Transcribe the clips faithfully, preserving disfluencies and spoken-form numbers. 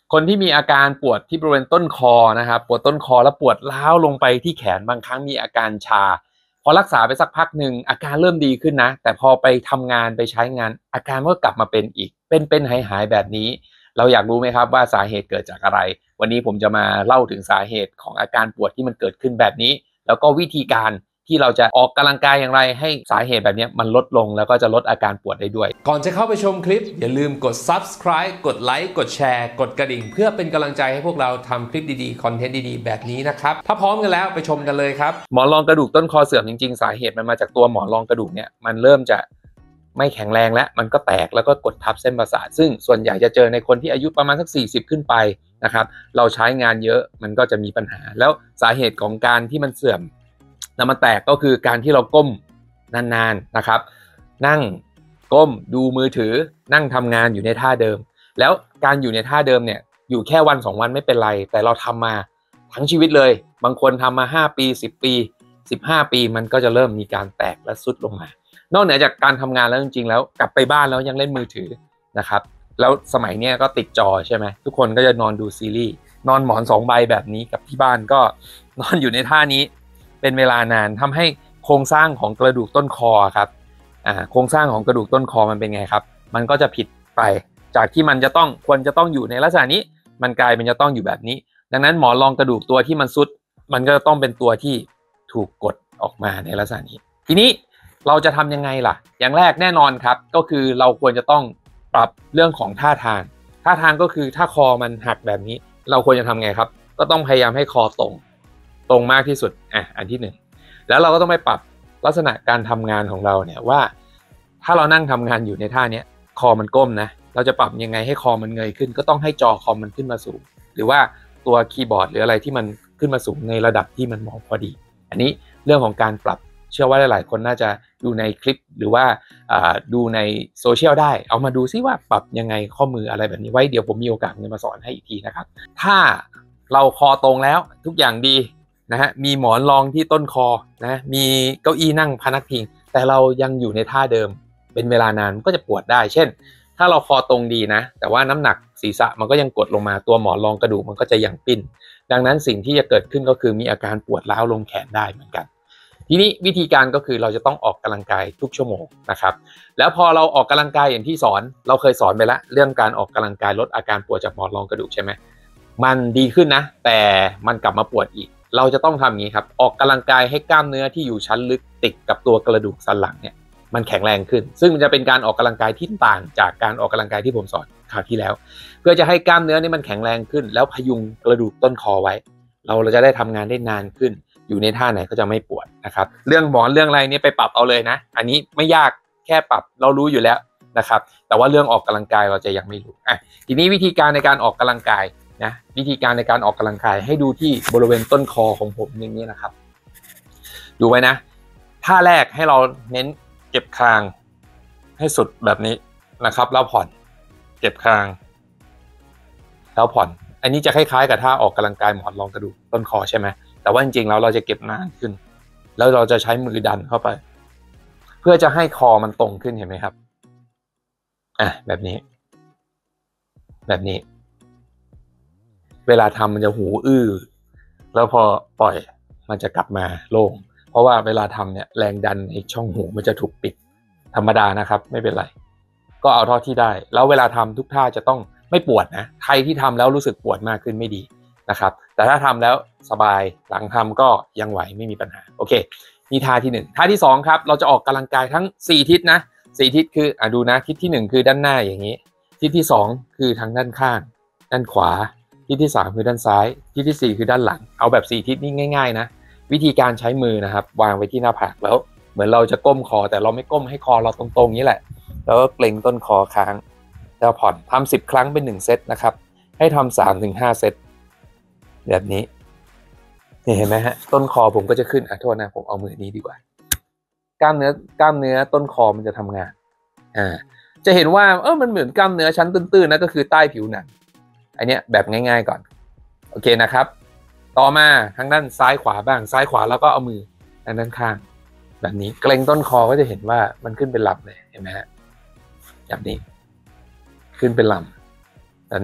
คนที่มีอาการปวดที่บริเวณต้นคอนะครับปวดต้นคอแล้วปวดร้าวลงไปที่แขนบางครั้งมีอาการชาพอรักษาไปสักพักหนึ่งอาการเริ่มดีขึ้นนะแต่พอไปทำงานไปใช้งานอาการก็กลับมาเป็นอีกเป็นเป็นหายหายแบบนี้เราอยากรู้ไหมครับว่าสาเหตุเกิดจากอะไรวันนี้ผมจะมาเล่าถึงสาเหตุของอาการปวดที่มันเกิดขึ้นแบบนี้แล้วก็วิธีการที่เราจะออกกำลังกายอย่างไรให้สาเหตุแบบนี้มันลดลงแล้วก็จะลดอาการปวดได้ด้วยก่อนจะเข้าไปชมคลิปอย่าลืมกด ซับสไครบ์ กดไลค์กดแชร์กดกระดิ่งเพื่อเป็นกำลังใจให้พวกเราทำคลิปดีๆคอนเทนต์ดีๆแบบนี้นะครับถ้าพร้อมกันแล้วไปชมกันเลยครับหมอนรองกระดูกต้นคอเสื่อมจริงๆสาเหตุมันมาจากตัวหมอนรองกระดูกเนี่ยมันเริ่มจะไม่แข็งแรงแล้วมันก็แตกแล้วก็กดทับเส้นประสาทซึ่งส่วนใหญ่จะเจอในคนที่อายุประมาณสักสี่สิบขึ้นไปนะครับเราใช้งานเยอะมันก็จะมีปัญหาแล้วสาเหตุของการที่มันเสื่อมแล้วมันแตกก็คือการที่เราก้มนานๆนะครับนั่งก้มดูมือถือนั่งทำงานอยู่ในท่าเดิมแล้วการอยู่ในท่าเดิมเนี่ยอยู่แค่วันสองวันไม่เป็นไรแต่เราทำมาทั้งชีวิตเลยบางคนทำมาห้าปีสิบปีสิบห้าปีมันก็จะเริ่มมีการแตกและทรุดลงมานอกเหนือจากการทำงานแล้วจริงๆแล้วกลับไปบ้านแล้วยังเล่นมือถือนะครับแล้วสมัยเนี้ยก็ติดจอใช่ไหมทุกคนก็จะนอนดูซีรีส์นอนหมอนสองใบแบบนี้กับที่บ้านก็นอนอยู่ในท่านี้เป็นเวลานานทำให้โครงสร้างของกระดูกต้นคอครับอ่าโครงสร้างของกระดูกต้นคอมันเป็นไงครับมันก็จะผิดไปจากที่มันจะต้องควรจะต้องอยู่ในลักษณะนี้มันกลายเป็นจะต้องอยู่แบบนี้ดังนั้นหมอนรองกระดูกตัวที่มันซุดมันก็ต้องเป็นตัวที่ถูกกดออกมาในลักษณะนี้ทีนี้เราจะทำยังไงล่ะอย่างแรกแน่นอนครับก็คือเราควรจะต้องปรับเรื่องของท่าทางท่าทางก็คือถ้าคอมันหักแบบนี้เราควรจะทำไงครับก็ต้องพยายามให้คอตรงตรงมากที่สุดอ่ะอันที่หนึ่งแล้วเราก็ต้องไปปรับลักษณะการทำงานของเราเนี่ยว่าถ้าเรานั่งทำงานอยู่ในท่านี้คอมันก้มนะเราจะปรับยังไงให้คอมันเงยขึ้นก็ต้องให้จอคอมมันขึ้นมาสูงหรือว่าตัวคีย์บอร์ดหรืออะไรที่มันขึ้นมาสูงในระดับที่มันเหมาะพอดีอันนี้เรื่องของการปรับเชื่อว่าหลายๆคนน่าจะดูในคลิปหรือว่าดูในโซเชียลได้เอามาดูซิว่าปรับยังไงข้อมืออะไรแบบนี้ไว้เดี๋ยวผมมีโอกาสจะมาสอนให้อีกทีนะครับถ้าเราคอตรงแล้วทุกอย่างดีนะฮะมีหมอนรองที่ต้นคอนะมีเก้าอี้นั่งพนักพิงแต่เรายังอยู่ในท่าเดิมเป็นเวลานานมันก็จะปวดได้เช่นถ้าเราคอตรงดีนะแต่ว่าน้ำหนักศีรษะมันก็ยังกดลงมาตัวหมอนรองกระดูกมันก็จะยังปิ้นดังนั้นสิ่งที่จะเกิดขึ้นก็คือมีอาการปวดร้าวลงแขนได้เหมือนกันทีนี้วิธีการก็คือเราจะต้องออกกำลังกายทุกชั่วโมงนะครับแล้วพอเราออกกำลังกายอย่างที่สอนเราเคยสอนไปแล้วเรื่องการออกกำลังกายลดอาการปวดจากหมอนรองกระดูกใช่ไหมมันดีขึ้นนะแต่มันกลับมาปวดอีกเราจะต้องทำอย่างนี้ครับออกกำลังกายให้กล้ามเนื้อที่อยู่ชั้นลึกติดกับตัวกระดูกสันหลังเนี่ยมันแข็งแรงขึ้นซึ่งมันจะเป็นการออกกำลังกายที่ต่างจากการออกกำลังกายที่ผมสอนคราวที่แล้วเพื่อจะให้กล้ามเนื้อนี่มันแข็งแรงขึ้นแล้วพยุงกระดูกต้นคอไว้เราเราจะได้ทำงานได้นานขึ้นอยู่ในท่าไหนก็จะไม่ปวดนะครับเรื่องหมอนเรื่องอะไรนี่ไปปรับเอาเลยนะอันนี้ไม่ยากแค่ปรับเรารู้อยู่แล้วนะครับแต่ว่าเรื่องออกกำลังกายเราจะยังไม่รู้อ่ะทีนี้วิธีการในการออกกำลังกายนะวิธีการในการออกกำลังกายให้ดูที่บริเวณต้นคอของผมอย่างนี้นะครับดูไว้นะท่าแรกให้เราเน้นเก็บคางให้สุดแบบนี้นะครับแล้วผ่อนเก็บคางแล้วผ่อนอันนี้จะคล้ายๆกับท่าออกกำลังกายหมอนรองกระดูกต้นคอใช่ไหมแต่ว่าจริงๆแล้วเราจะเก็บนานขึ้นแล้วเราจะใช้มือดันเข้าไปเพื่อจะให้คอมันตรงขึ้นเห็นไหมครับอ่ะแบบนี้แบบนี้เวลาทำมันจะหูอื้อแล้วพอปล่อยมันจะกลับมาโล่งเพราะว่าเวลาทำเนี่ยแรงดันในช่องหูมันจะถูกปิดธรรมดานะครับไม่เป็นไรก็เอาเท่าที่ได้แล้วเวลาทำทุกท่าจะต้องไม่ปวดนะใครที่ทำแล้วรู้สึกปวดมากขึ้นไม่ดีนะครับแต่ถ้าทำแล้วสบายหลังทำก็ยังไหวไม่มีปัญหาโอเคนี่ท่าที่หนึ่งท่าที่สองครับเราจะออกกำลังกายทั้งสี่ทิศนะสี่ทิศคืออ่ะดูนะทิศที่หนึ่งคือด้านหน้าอย่างนี้ทิศที่สองคือทางด้านข้างด้านขวาทิศที่สามคือด้านซ้ายทิศที่สี่คือด้านหลังเอาแบบสี่ทิศนี่ง่ายๆนะวิธีการใช้มือนะครับวางไว้ที่หน้าผากแล้วเหมือนเราจะก้มคอแต่เราไม่ก้มให้คอเราตรงๆนี้แหละแล้วก็เกร็งต้นคอค้างแล้วผ่อนทำสิบครั้งเป็นหนึ่งเซตนะครับให้ทำสามถึงห้าเซตแบบนี้นี่เห็นไหมฮะต้นคอผมก็จะขึ้นอ่ะโทษนะผมเอามือนี้ดีกว่ากล้ามเนื้อกล้ามเนื้อต้นคอมันจะทำงานอ่าจะเห็นว่าเออมันเหมือนกล้ามเนื้อชั้นตื้นๆนะก็คือใต้ผิวหนังอันเนี้ยแบบง่ายๆก่อนโอเคนะครับต่อมาทางด้านซ้ายขวาบ้างซ้ายขวาแล้วก็เอามือทางด้านข้างแบบนี้เกร็งต้นคอก็จะเห็นว่ามันขึ้นเป็นลำเลยเห็นไหมฮะแบบนี้ขึ้นเป็นลำแบบนี้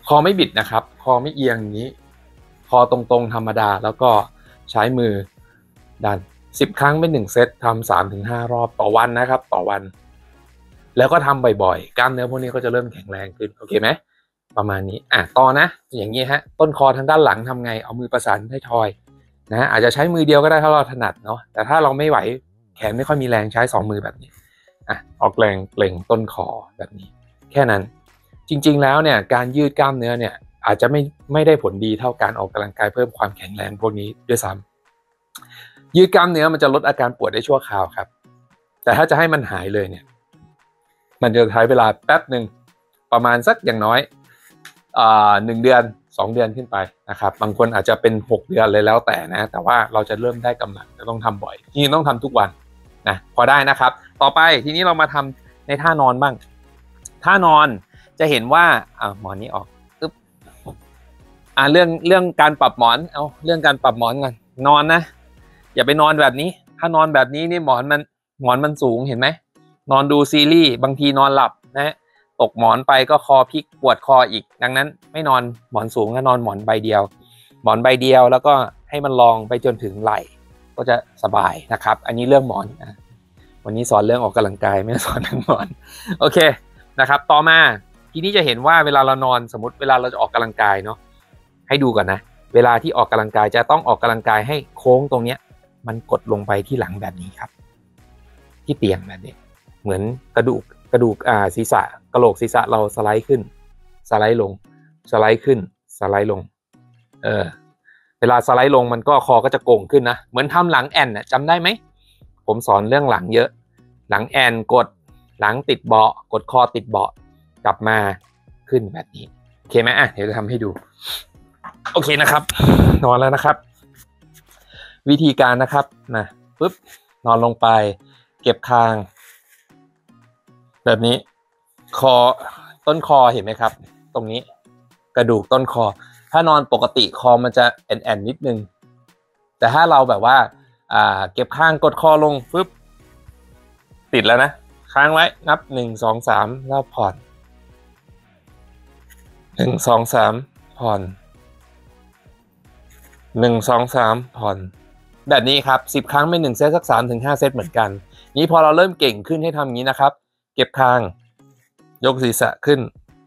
คอไม่บิดนะครับคอไม่เอียงอย่างนี้คอตรงๆธรรมดาแล้วก็ใช้มือดันสิบครั้งเป็นหนึ่งเซตทำสามถึงห้ารอบต่อวันนะครับต่อวันแล้วก็ทำบ่อยๆกล้ามเนื้อพวกนี้ก็จะเริ่มแข็งแรงขึ้นโอเคไหมประมาณนี้อ่ะต่อนะอย่างนี้ฮะต้นคอทางด้านหลังทำไงเอามือประสานท้ายทอยนะอาจจะใช้มือเดียวก็ได้ถ้าเราถนัดเนาะแต่ถ้าเราไม่ไหวแขนไม่ค่อยมีแรงใช้สองมือแบบนี้อ่ะออกแรงเกร็งต้นคอแบบนี้แค่นั้นจริงๆแล้วเนี่ยการยืดกล้ามเนื้อเนี่ยอาจจะไม่ไม่ได้ผลดีเท่าการออกกำลังกายเพิ่มความแข็งแรงพวกนี้ด้วยซ้ำยืดกล้ามเนื้อมันจะลดอาการปวดได้ชั่วคราวครับแต่ถ้าจะให้มันหายเลยเนี่ยมันจะใช้เวลาแป๊บหนึ่งประมาณสักอย่างน้อยอ่าหนึ่งเดือนสองเดือนขึ้นไปนะครับบางคนอาจจะเป็นหกเดือนเลยแล้วแต่นะแต่ว่าเราจะเริ่มได้กำลังจะต้องทำบ่อยจริงๆต้องทำทุกวันนะพอได้นะครับต่อไปทีนี้เรามาทำในท่านอนบ้างท่านอนจะเห็นว่าอ่าหมอนนี้ออกปึ๊บอ่าเรื่องเรื่องการปรับหมอนเอาเรื่องการปรับหมอนก่อนนอนนะอย่าไปนอนแบบนี้ถ้านอนแบบนี้นี่หมอนมันหมอนมันสูงเห็นไหมนอนดูซีรีส์บางทีนอนหลับนะตกหมอนไปก็คอพลิกปวดคออีกดังนั้นไม่นอนหมอนสูงก็นอนหมอนใบเดียวหมอนใบเดียวแล้วก็ให้มันรองไปจนถึงไหล่ก็จะสบายนะครับอันนี้เรื่องหมอนนะวันนี้สอนเรื่องออกกำลังกายไม่สอนเรื่องหมอนโอเคนะครับต่อมาทีนี้จะเห็นว่าเวลาเรานอนสมมติเวลาเราจะออกกำลังกายเนาะให้ดูก่อนนะเวลาที่ออกกำลังกายจะต้องออกกำลังกายให้โค้งตรงเนี้ยมันกดลงไปที่หลังแบบนี้ครับที่เตียงแบบนี้เหมือนกระดูกกระดูกอ่าศีรษะกระโหลกศีรษะเราสไลด์ขึ้นสไลด์ลงสไลด์ขึ้นสไลด์ลงเออเวลาสไลด์ลงมันก็คอก็จะโก่งขึ้นนะเหมือนทำหลังแอนน่ะจำได้ไหมผมสอนเรื่องหลังเยอะหลังแอนกดหลังติดเบาะกดคอติดเบาะกลับมาขึ้นแบบนี้โอเคไหมอ่ะเดี๋ยวจะทำให้ดูโอเคนะครับนอนแล้วนะครับวิธีการนะครับนะปึ๊บนอนลงไปเก็บคางแบบนี้คอต้นคอเห็นไหมครับตรงนี้กระดูกต้นคอถ้านอนปกติคอมันจะแอนๆนิดนึงแต่ถ้าเราแบบว่าอ่าเก็บข้างกดคอลงปึ๊บติดแล้วนะค้างไว้นับหนึ่งสองสามแล้วผ่อนหนึ่งสองสามผ่อนหนึ่งสองสามผ่อนแบบนี้ครับสิบครั้งเป็นหนึ่งเซตสักสามถึงห้าเซตเหมือนกันนี้พอเราเริ่มเก่งขึ้นให้ทำอย่างนี้นะครับเก็บคางยกศีรษะขึ้น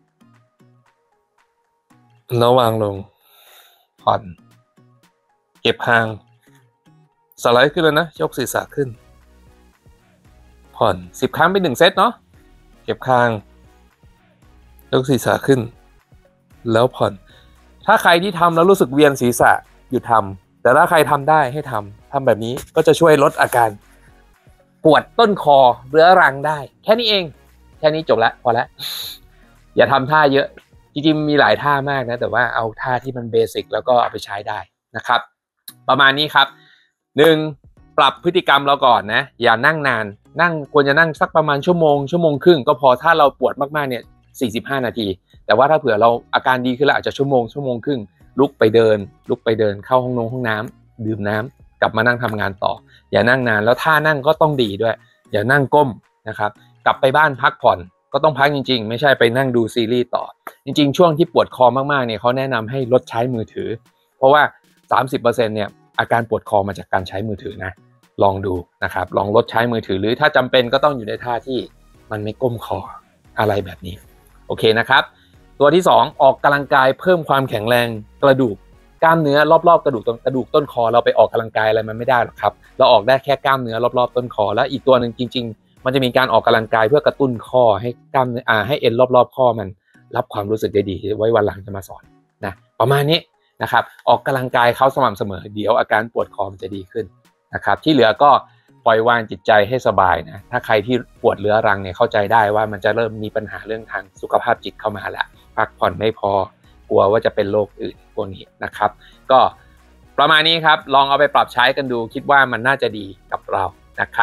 แล้ววางลงผ่อนเก็บคางสไลด์ขึ้นแล้วนะยกศีรษะขึ้นผ่อนสิบครั้งเป็นหนึ่งเซตเนาะเก็บคางยกศีรษะขึ้นแล้วผ่อนถ้าใครที่ทำแล้วรู้สึกเวียนศีรษะหยุดทำแต่ถ้าใครทำได้ให้ทำทำแบบนี้ก็จะช่วยลดอาการปวดต้นคอเรื้อรังได้แค่นี้เองแค่นี้จบแล้วพอแล้วอย่าทำท่าเยอะจริงๆมีหลายท่ามากนะแต่ว่าเอาท่าที่มันเบสิกแล้วก็เอาไปใช้ได้นะครับประมาณนี้ครับหนึ่งปรับพฤติกรรมเราก่อนนะอย่านั่งนานนั่งควรจะนั่งสักประมาณชั่วโมงชั่วโมงครึ่งก็พอถ้าเราปวดมากๆเนี่ยสี่สิบห้านาทีแต่ว่าถ้าเผื่อเราอาการดีขึ้นแล้วอาจจะชั่วโมงชั่วโมงครึ่งลุกไปเดินลุกไปเดินเข้าห้องนงห้องน้ำดื่มน้ำกลับมานั่งทำงานต่ออย่านั่งนานแล้วท่านั่งก็ต้องดีด้วยอย่านั่งก้มนะครับกลับไปบ้านพักผ่อนก็ต้องพักจริงๆไม่ใช่ไปนั่งดูซีรีส์ต่อจริงๆช่วงที่ปวดคอมากๆเนี่ยเขาแนะนำให้ลดใช้มือถือเพราะว่า สามสิบเปอร์เซ็นต์ เนี่ยอาการปวดคอมาจากการใช้มือถือนะลองดูนะครับลองลดใช้มือถือหรือถ้าจำเป็นก็ต้องอยู่ในท่าที่มันไม่ก้มคออะไรแบบนี้โอเคนะครับตัวที่สองออกกำลังกายเพิ่มความแข็งแรงกระดูกกล้ามเนื้อรอบๆกระดูกกระดูกต้นคอเราไปออกกำลังกายอะไรมันไม่ได้หรอกครับเราออกได้แค่กล้ามเนื้อรอบๆต้นคอแล้วอีกตัวหนึ่งจริงๆมันจะมีการออกกำลังกายเพื่อกระตุ้นข้อให้กล้ามเนื้ออ่าให้เอ็นรอบๆข้อมันรับความรู้สึกได้ดีไว้วันหลังจะมาสอนนะประมาณนี้นะครับออกกำลังกายเขาสม่ำเสมอเดี๋ยวอาการปวดคอมันจะดีขึ้นนะครับที่เหลือก็ปล่อยวางจิตใจให้สบายนะถ้าใครที่ปวดเรื้อรังเนี่ยเข้าใจได้ว่ามันจะเริ่มมีปัญหาเรื่องทางสุขภาพจิตเข้ามาแล้วพักผ่อนไม่พอกลัวว่าจะเป็นโรคอื่นพวกนี้นะครับก็ประมาณนี้ครับลองเอาไปปรับใช้กันดูคิดว่ามันน่าจะดีกับเรานะครับ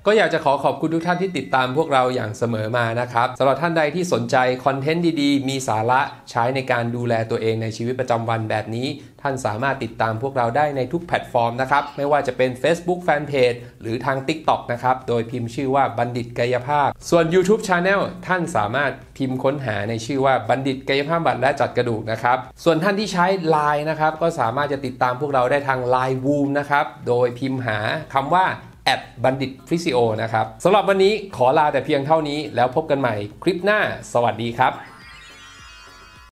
ก็อยากจะขอขอบคุณทุกท่านที่ติดตามพวกเราอย่างเสมอมานะครับสำหรับท่านใดที่สนใจคอนเทนต์ดีๆมีสาระใช้ในการดูแลตัวเองในชีวิตประจำวันแบบนี้ท่านสามารถติดตามพวกเราได้ในทุกแพลตฟอร์มนะครับไม่ว่าจะเป็น Facebook Fanpage หรือทาง TikTok นะครับโดยพิมพ์ชื่อว่าบัณฑิตกายภาพส่วน YouTube Channel ท่านสามารถพิมพ์ค้นหาในชื่อว่าบัณฑิตกายภาพบำบัดและจัดกระดูกนะครับส่วนท่านที่ใช้ ไลน์ นะครับก็สามารถจะติดตามพวกเราได้ทาง ไลน์ วูม นะครับโดยพิมพ์หาคำว่าแอดบัณฑิตฟิสิโอนะครับสำหรับวันนี้ขอลาแต่เพียงเท่านี้แล้วพบกันใหม่คลิปหน้าสวัสดีครับ